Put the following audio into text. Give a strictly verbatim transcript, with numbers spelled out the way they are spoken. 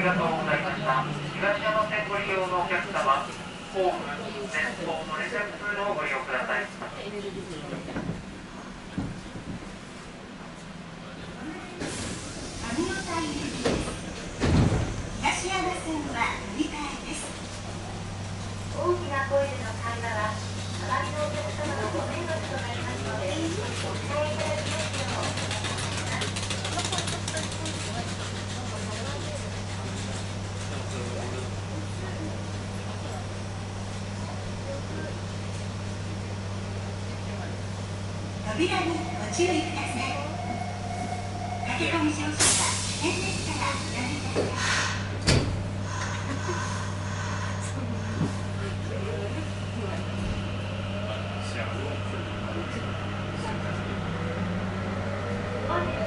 がとうございました。東山線ご利用のお客様、ホーム、前方のレセプ通路をご利用ください。 東山線は乗り換えです。大きな声での会話は隣のお客様のご迷惑となりますので、ご控えいただきますようお願いします。扉にご注意ください。駆け込み乗車は危険ですからやめてください。本日